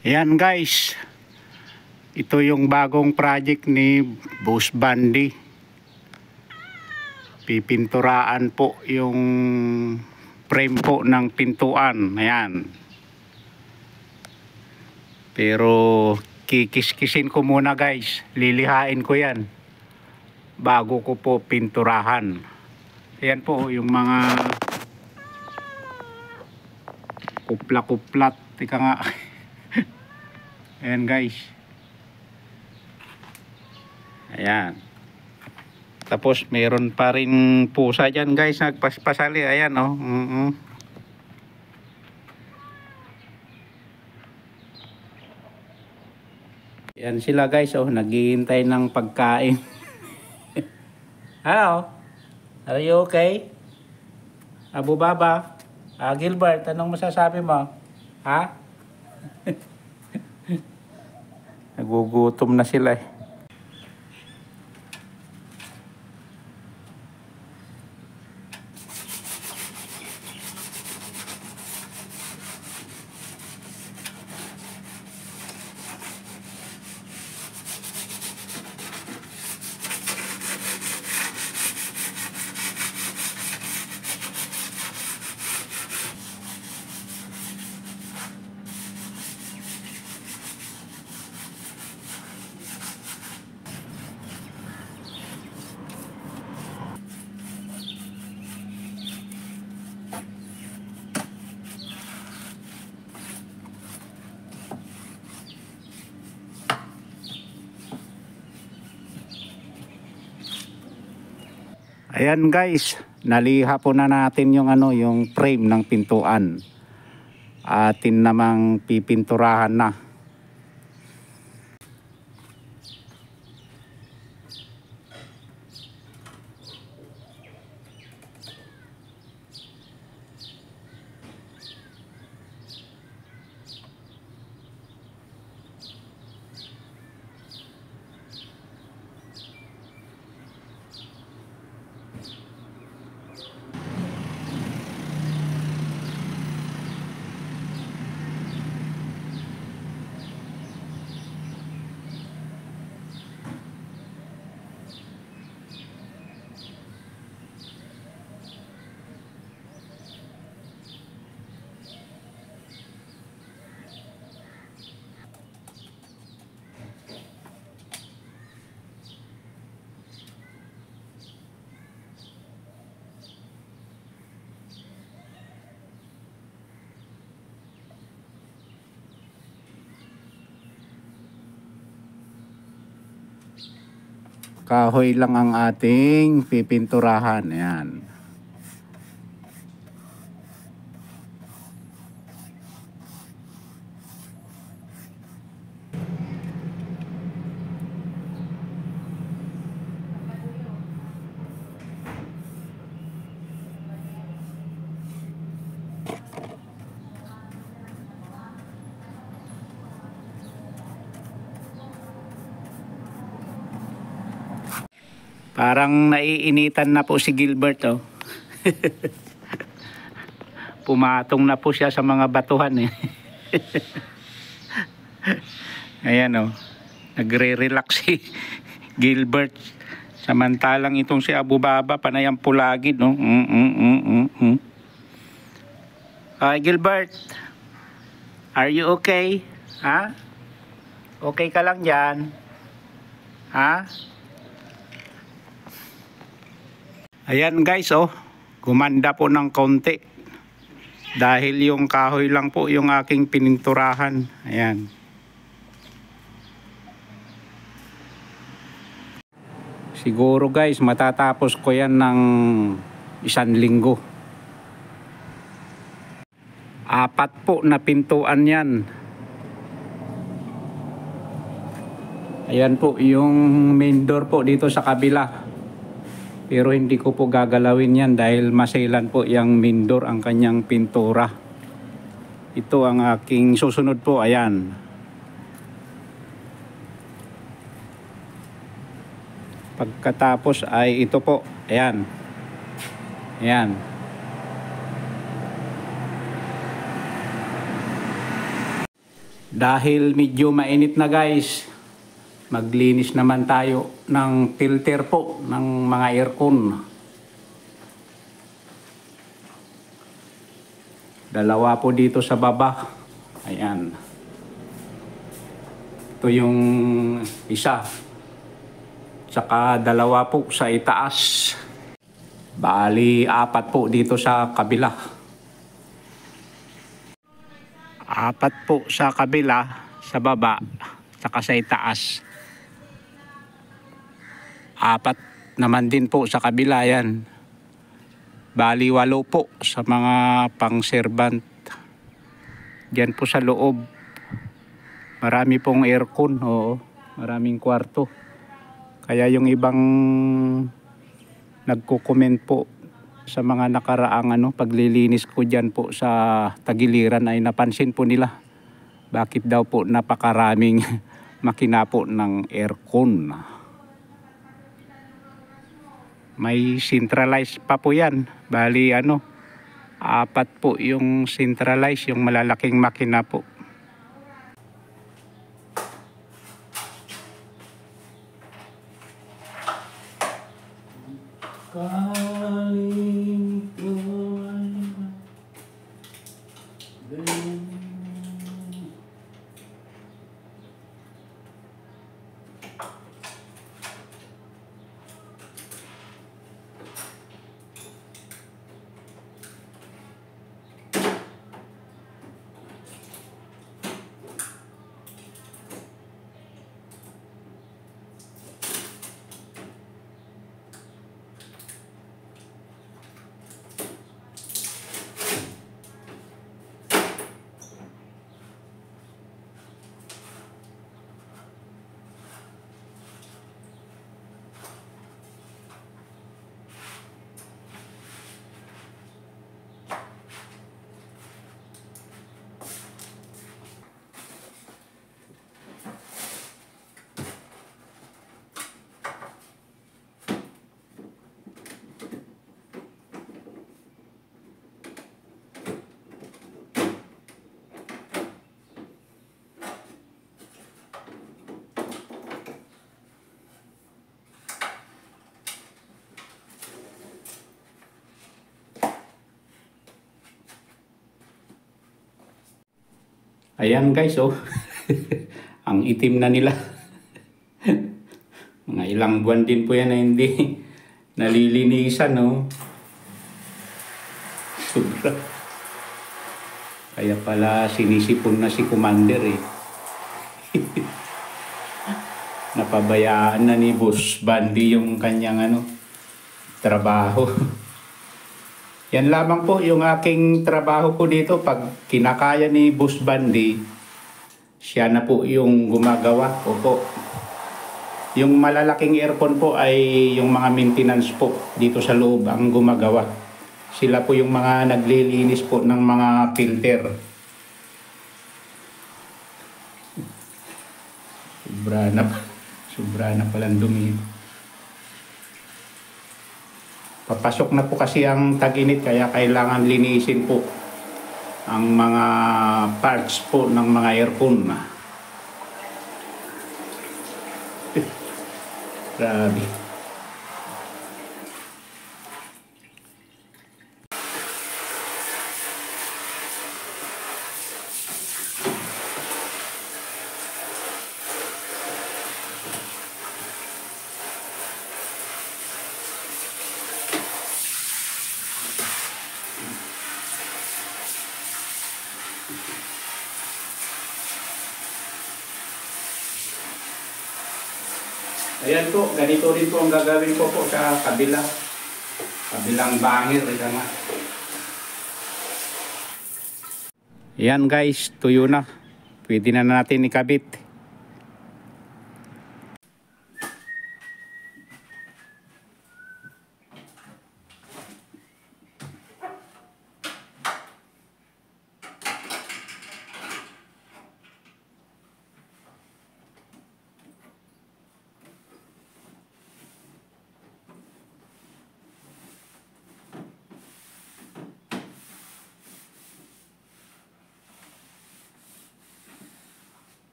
Ayan guys, ito yung bagong project ni Boss Bandy. Pipinturaan po yung frame po ng pintuan. Ayan. Pero kikiskisin ko muna guys. Lilihain ko yan bago ko po pinturahan. Ayan po yung mga kupla-kuplat. Tika nga. Ayan guys. Ayan. Tapos meron pa rin pusa dyan guys. Nagpaspasali. Ayan o. Ayan sila guys o. Naghihintay ng pagkain. Hello. Are you okay? Abu Baba. Gilbert, anong masasabi mo? Ha? Nagugutom na sila eh. Ayan guys, naliha po na natin yung yung frame ng pintuan. Atin namang pipinturahan na. Kahoy lang ang ating pipinturahan. Ayan. Parang naiinitan na po si Gilbert oh. Pumatong na po siya sa mga batuhan eh. Ayan oh. Nagre-relax si Gilbert. Samantalang itong si Abu Baba panay ang pulagid no. Gilbert, are you okay? Ha? Okay ka lang dyan? Ha? Ayan guys oh, gumanda po ng konti dahil yung kahoy lang po yung aking pininturahan. Ayan. Siguro guys matatapos ko yan ng 1 linggo. 4 po na pintuan yan. Ayan po yung main door po dito sa kabila. Pero hindi ko po gagalawin yan dahil maselan po yung main door ang kanyang pintura. Ito ang aking susunod po. Ayan. Pagkatapos ay ito po. Ayan. Ayan. Dahil medyo mainit na guys, maglinis naman tayo ng filter po ng mga aircon. Dalawa po dito sa baba. Ayan. Ito yung isa. Tsaka dalawa po sa itaas. Bali, 4 po dito sa kabila. 4 po sa kabila, sa baba, tsaka sa itaas. 4 naman din po sa kabila yan. Bali 8 po sa mga pang-servant. Diyan po sa loob. Marami pong aircon, oo. Maraming kwarto. Kaya yung ibang nagko-comment po sa mga nakaraang paglilinis ko dyan po sa tagiliran ay napansin po nila. Bakit daw po napakaraming makina po ng aircon. May centralized pa po yan. Bali 4 po yung centralized, yung malalaking makina po. Ayan guys, oh. Ang itim na nila. Mga ilang buwan din po yan na hindi nalilinisan, no? Sobra. Kaya pala sinisipon na si Commander, eh. Napabayaan na ni Boss Bandy yung kanyang trabaho. Yan lamang po yung aking trabaho po dito. Pag kinakaya ni Boss Bandy, siya na po yung gumagawa. Opo. Yung malalaking aircon po ay yung mga maintenance po dito sa loob ang gumagawa. Sila po yung mga naglilinis po ng mga filter. Sobra na palang dumi. Papasok na po kasi ang tag-init kaya kailangan linisin po ang mga parts po ng mga aircon. Grabe. Ayan po, ganito rin po ang gagawin ko po sa kabilang bangir. Ayan guys, tuyo na. Pwede na natin ikabit.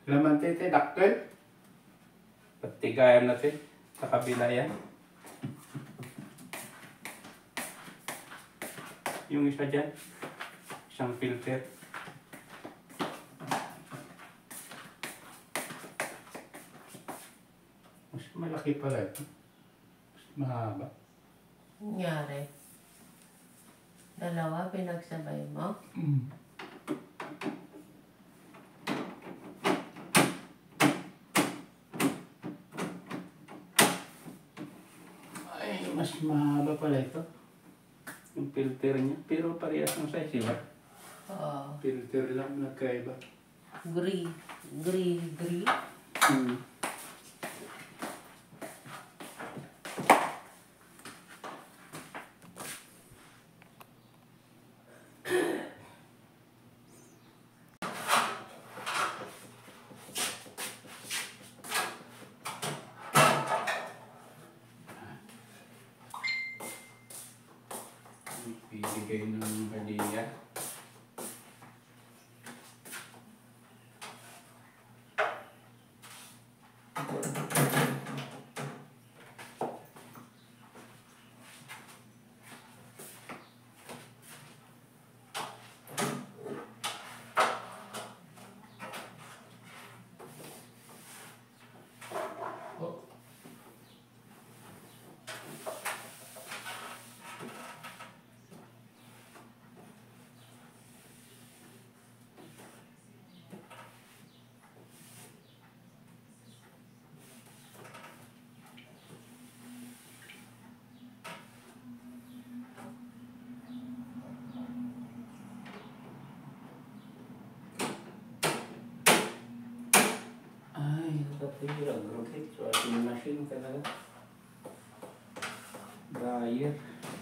Laman tete, dakkel. Patigayan natin sa kabila yan. Yung isa dyan, isang filter. Mas malaki pala ito. Mas mahaba. Nangyari. Dalawa, pinagsabay mo. Ay, mas mahaba pala ito. Yung filter niya. Pero parehas ng size, diba? Oo. Filter lang, nagkaiba. Gray. Bibigay ng hadiah. Oh. Ay, nakapira. Grabe. So, ating machine talaga. Dryer.